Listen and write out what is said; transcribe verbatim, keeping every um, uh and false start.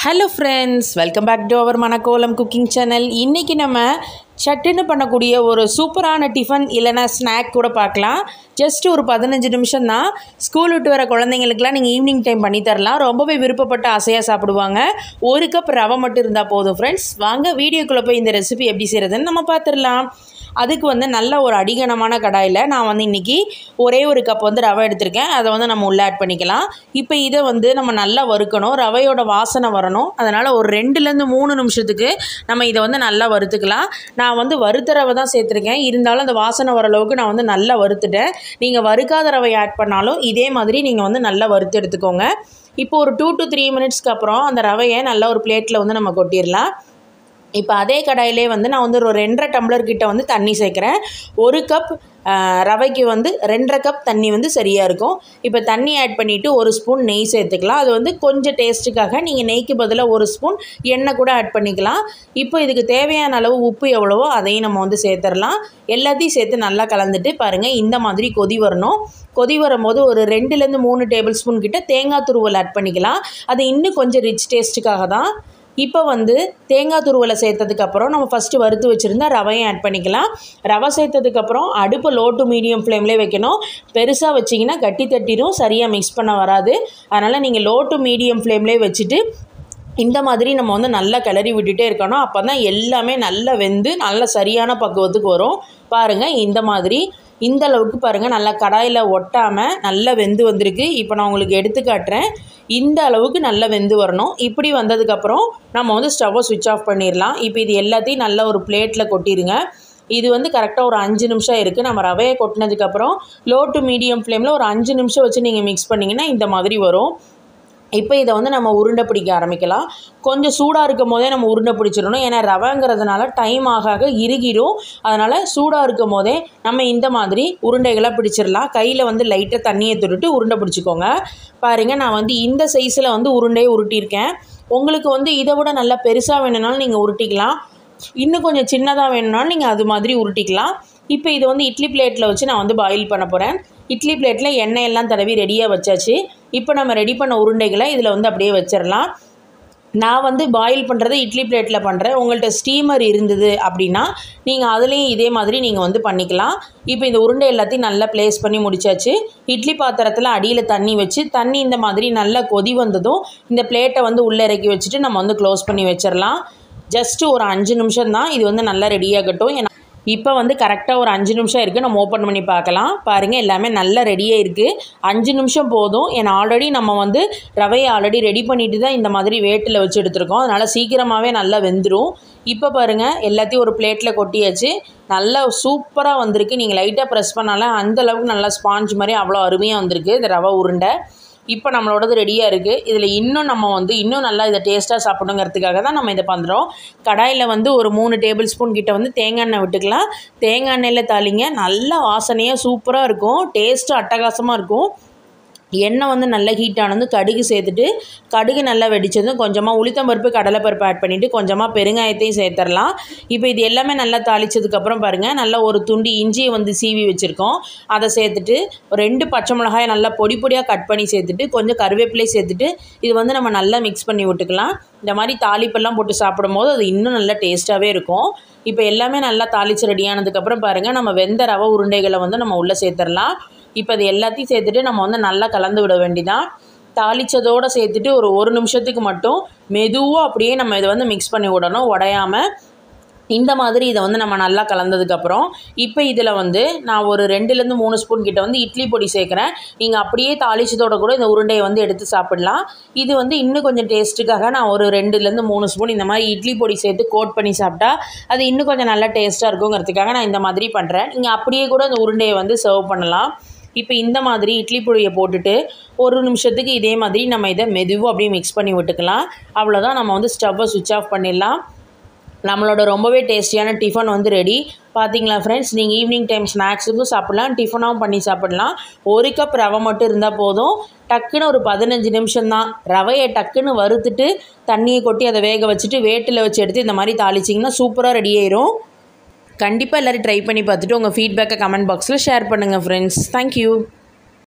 Hello friends, welcome back to our மணக்கோலம் cooking channel. இன்றைக்கி நம்ம சட்டுன்னு பண்ணக்கூடிய ஒரு சூப்பரான டிஃபன் இல்லைனா ஸ்நாக் கூட பார்க்கலாம். ஜஸ்ட் ஒரு பதினஞ்சு நிமிஷம் தான். ஸ்கூல் விட்டு வர குழந்தைங்களுக்குலாம் நீங்கள் ஈவினிங் டைம் பண்ணி தரலாம். ரொம்பவே விருப்பப்பட்டு ஆசையாக சாப்பிடுவாங்க. ஒரு கப் ரவை மட்டும் இருந்தால் போதும். ஃப்ரெண்ட்ஸ், வாங்க வீடியோக்குள்ளே போய் இந்த ரெசிபி எப்படி செய்கிறதுன்னு நம்ம பார்த்துடலாம். அதுக்கு வந்து நல்ல ஒரு அடிகனமான கடாயில் நான் வந்து இன்றைக்கி ஒரே ஒரு கப் வந்து ரவை எடுத்திருக்கேன். அதை வந்து நம்ம உள்ளே ஆட் பண்ணிக்கலாம். இப்போ இதை வந்து நம்ம நல்லா வறுக்கணும். ரவையோட வாசனை வரணும். அதனால் ஒரு ரெண்டுலேருந்து மூணு நிமிஷத்துக்கு நம்ம இதை வந்து நல்லா வறுத்துக்கலாம். நான் வந்து வறுத்த ரவை தான் சேர்த்துருக்கேன். இருந்தாலும் அந்த வாசனை வர அளவுக்கு நான் வந்து நல்லா வறுத்துட்டேன். நீங்கள் வறுக்காத ரவை ஆட் பண்ணாலும் இதே மாதிரி நீங்கள் வந்து நல்லா வறுத்து எடுத்துக்கோங்க. இப்போ ஒரு டூ டு த்ரீ மினிட்ஸ்க்கு அப்புறம் அந்த ரவையை நல்லா ஒரு பிளேட்டில் வந்து நம்ம கொட்டிடலாம். இப்போ அதே கடாயிலே வந்து நான் வந்து ஒரு ரெண்டரை டம்ளர் கிட்ட வந்து தண்ணி சேர்க்குறேன். ஒரு கப் ரவைக்கு வந்து ரெண்டரை கப் தண்ணி வந்து சரியாக இருக்கும். இப்போ தண்ணி ஆட் பண்ணிவிட்டு ஒரு ஸ்பூன் நெய் சேர்த்துக்கலாம். அது வந்து கொஞ்சம் டேஸ்ட்டுக்காக நீங்கள் நெய்க்கு பதிலாக ஒரு ஸ்பூன் எண்ணெய் கூட ஆட் பண்ணிக்கலாம். இப்போ இதுக்கு தேவையான அளவு உப்பு எவ்வளவோ அதையும் நம்ம வந்து சேர்த்துடலாம். எல்லாத்தையும் சேர்த்து நல்லா கலந்துட்டு பாருங்கள், இந்த மாதிரி கொதி வரணும். கொதி வரும்போது ஒரு ரெண்டுலேருந்து மூணு டேபிள் ஸ்பூன் கிட்ட தேங்காய் துருவல் ஆட் பண்ணிக்கலாம். அது இன்னும் கொஞ்சம் ரிச் டேஸ்ட்டுக்காக தான். இப்போ வந்து தேங்காய் துருவலை சேர்த்ததுக்கப்புறம் நம்ம ஃபஸ்ட்டு வறுத்து வச்சுருந்தா ரவையும் ஆட் பண்ணிக்கலாம். ரவை சேர்த்ததுக்கப்புறம் அடுப்பு லோ டு மீடியம் ஃப்ளேம்லேயே வைக்கணும். பெருசாக வச்சிங்கன்னா கட்டி தட்டிடும், சரியாக மிக்ஸ் பண்ண வராது. அதனால் நீங்கள் லோ டு மீடியம் ஃப்ளேம்லேயே வச்சுட்டு இந்த மாதிரி நம்ம வந்து நல்லா கிளறி விட்டுட்டே இருக்கணும். அப்போ தான் எல்லாமே நல்லா வெந்து நல்ல சரியான பக்குவத்துக்கு வரும். பாருங்கள், இந்த மாதிரி இந்த அளவுக்கு பாருங்கள், நல்லா கடாயில் ஒட்டாமல் நல்லா வெந்து வந்திருக்கு. இப்போ நான் உங்களுக்கு எடுத்து காட்டுறேன். இந்த அளவுக்கு நல்லா வெந்து வரணும். இப்படி வந்ததுக்கப்புறம் நம்ம வந்து ஸ்டவ்வை சுவிட்ச் ஆஃப் பண்ணிடலாம். இப்போ இது எல்லாத்தையும் நல்லா ஒரு பிளேட்டில் கொட்டிடுங்க. இது வந்து கரெக்டாக ஒரு அஞ்சு நிமிஷம் இருக்குது. நம்ம ரவையை கொட்டினதுக்கப்புறம் லோ டு மீடியம் ஃப்ளேமில் ஒரு அஞ்சு நிமிஷம் வச்சு நீங்கள் மிக்ஸ் பண்ணிங்கன்னா இந்த மாதிரி வரும். இப்போ இதை வந்து நம்ம உருண்டை பிடிக்க ஆரம்பிக்கலாம். கொஞ்சம் சூடாக இருக்கும் போதே நம்ம உருண்டை பிடிச்சிடணும். ஏன்னா ரவைங்கிறதுனால டைம் ஆக ஆக இறுகிடும். அதனால் சூடாக இருக்கும் போதே நம்ம இந்த மாதிரி உருண்டைகளாக பிடிச்சிடலாம். கையில் வந்து லைட்டாக தண்ணியை தொட்டுட்டு உருண்டை பிடிச்சிக்கோங்க. பாருங்கள், நான் வந்து இந்த சைஸில் வந்து உருண்டையை உருட்டியிருக்கேன். உங்களுக்கு வந்து இதை விட நல்லா பெருசாக வேணும்னாலும் நீங்கள் உருட்டிக்கலாம். இன்னும் கொஞ்சம் சின்னதாக வேணும்னாலும் நீங்கள் அது மாதிரி உருட்டிக்கலாம். இப்போ இதை வந்து இட்லி பிளேட்டில் வச்சு நான் வந்து பாயில் பண்ண போகிறேன். இட்லி பிளேட்டில் எண்ணெய் எல்லாம் தடவி ரெடியாக வச்சாச்சு. இப்போ நம்ம ரெடி பண்ண உருண்டைகளை இதில் வந்து அப்படியே வச்சிடலாம். நான் வந்து பாயில் பண்ணுறதை இட்லி பிளேட்டில் பண்ணுறேன். உங்கள்கிட்ட ஸ்டீமர் இருந்தது அப்படின்னா நீங்கள் அதுலேயும் இதே மாதிரி நீங்கள் வந்து பண்ணிக்கலாம். இப்போ இந்த உருண்டை எல்லாத்தையும் நல்லா ப்ளேஸ் பண்ணி முடிச்சாச்சு. இட்லி பாத்திரத்தில் அடியில் தண்ணி வச்சு தண்ணி இந்த மாதிரி நல்லா கொதி வந்ததும் இந்த பிளேட்டை வந்து உள்ளே இறக்கி வச்சுட்டு நம்ம வந்து க்ளோஸ் பண்ணி வச்சிடலாம். ஜஸ்ட்டு ஒரு அஞ்சு நிமிஷம் தான். இது வந்து நல்லா ரெடியாகட்டும். ஏன்னா இப்போ வந்து கரெக்டாக ஒரு அஞ்சு நிமிஷம் இருக்குது. நம்ம ஓப்பன் பண்ணி பார்க்கலாம். பாருங்கள், எல்லாமே நல்லா ரெடியாக இருக்குது. அஞ்சு நிமிஷம் போதும். ஏன்னா ஆல்ரெடி நம்ம வந்து ரவையை ஆல்ரெடி ரெடி பண்ணிட்டு தான் இந்த மாதிரி வேட்டில் வச்சு எடுத்துருக்கோம். அதனால் சீக்கிரமாகவே நல்லா வெந்துடும். இப்போ பாருங்கள், எல்லாத்தையும் ஒரு பிளேட்டில் கொட்டியாச்சு. நல்லா சூப்பராக வந்திருக்கு. நீங்கள் லைட்டாக ப்ரெஸ் பண்ணாலே அந்தளவுக்கு நல்லா ஸ்பாஞ்ச் மாதிரி அவ்வளோ அருமையாக வந்திருக்கு இந்த ரவை உருண்டை. இப்போ நம்மளோடது ரெடியாக இருக்குது. இதில் இன்னும் நம்ம வந்து இன்னும் நல்லா இதை டேஸ்ட்டாக சாப்பிடுங்கிறதுக்காக தான் நம்ம இதை பண்ணுறோம். கடாயில் வந்து ஒரு மூணு டேபிள் ஸ்பூன் கிட்ட வந்து தேங்காய் எண்ணெய் விட்டுக்கலாம். தேங்காய் எண்ணெயில் தாளிங்க. நல்லா வாசனையாக சூப்பராக இருக்கும். டேஸ்ட்டு அட்டகாசமாக இருக்கும். எண்ணெய் வந்து நல்லா ஹீட் ஆனது கடுகு சேர்த்துட்டு கடுகு நல்லா வெடித்ததும் கொஞ்சமாக உளுத்தம்பருப்பு கடலைப்பருப்பு ஆட் பண்ணிவிட்டு கொஞ்சமாக பெருங்காயத்தையும் சேர்த்துடலாம். இப்போ இது எல்லாமே நல்லா தாளித்ததுக்கப்புறம் பாருங்கள், நல்லா ஒரு துண்டு இஞ்சியை வந்து சீவி வச்சுருக்கோம். அதை சேர்த்துட்டு ரெண்டு பச்சை மிளகாயை நல்லா பொடி பொடியாக கட் பண்ணி சேர்த்துட்டு கொஞ்சம் கருவேப்பிலையை சேர்த்துட்டு இது வந்து நம்ம நல்லா மிக்ஸ் பண்ணி விட்டுக்கலாம். இந்த மாதிரி தாளிப்பெல்லாம் போட்டு சாப்பிடும்போது அது இன்னும் நல்லா டேஸ்ட்டாகவே இருக்கும். இப்போ எல்லாமே நல்லா தாளித்து ரெடியானதுக்கப்புறம் பாருங்கள், நம்ம வெந்த ரவை உருண்டைகளை வந்து நம்ம உள்ளே சேர்த்துடலாம். இப்போ அது எல்லாத்தையும் சேர்த்துட்டு நம்ம வந்து நல்லா கலந்து விட வேண்டிதான். தாளித்ததோடு சேர்த்துட்டு ஒரு ஒரு நிமிஷத்துக்கு மட்டும் மெதுவாக அப்படியே நம்ம இதை வந்து மிக்ஸ் பண்ணி விடணும், உடையாமல். இந்த மாதிரி இதை வந்து நம்ம நல்லா கலந்ததுக்கப்புறம் இப்போ இதில் வந்து நான் ஒரு ரெண்டுலேருந்து மூணு ஸ்பூன் கிட்ட வந்து இட்லி பொடி சேர்க்குறேன். நீங்கள் அப்படியே தாளிச்சதோட கூட இந்த உருண்டையை வந்து எடுத்து சாப்பிடலாம். இது வந்து இன்னும் கொஞ்சம் டேஸ்ட்டுக்காக நான் ஒரு ரெண்டுலேருந்து மூணு ஸ்பூன் இந்த மாதிரி இட்லி பொடி சேர்த்து கோட் பண்ணி சாப்பிட்டா அது இன்னும் கொஞ்சம் நல்லா டேஸ்ட்டாக இருக்குங்கிறதுக்காக நான் இந்த மாதிரி பண்ணுறேன். நீங்கள் அப்படியே கூட அந்த உருண்டையை வந்து சர்வ் பண்ணலாம். இப்போ இந்த மாதிரி இட்லி பொடியை போட்டுட்டு ஒரு நிமிஷத்துக்கு இதே மாதிரி நம்ம இதை மெதுவாக அப்படியே மிக்ஸ் பண்ணி விட்டுக்கலாம். அவ்வளோதான், நம்ம வந்து ஸ்டவ்வை சுவிட்ச் ஆஃப் பண்ணிடலாம். நம்மளோட ரொம்பவே டேஸ்டியான டிஃபன் வந்து ரெடி. பார்த்தீங்களா ஃப்ரெண்ட்ஸ், நீங்கள் ஈவினிங் டைம் ஸ்நாக்ஸுக்கும் சாப்பிட்லாம், டிஃபனாகவும் பண்ணி சாப்பிட்லாம். ஒரு கப் ரவை மட்டும் இருந்தால் போதும். டக்குன்னு ஒரு பதினஞ்சு நிமிஷம் தான். ரவையை டக்குன்னு வறுத்துட்டு தண்ணியை கொட்டி அதை வேக வச்சுட்டு வேட்டில் வச்சு எடுத்து இந்த மாதிரி தாளிச்சிங்கன்னா சூப்பராக ரெடி ஆயிரும். கண்டிப்பாக எல்லோரும் ட்ரை பண்ணி பார்த்துட்டு உங்கள் ஃபீட்பேக்கை கமெண்ட் பாக்ஸில் ஷேர் பண்ணுங்கள் ஃப்ரெண்ட்ஸ். தேங்க்யூ.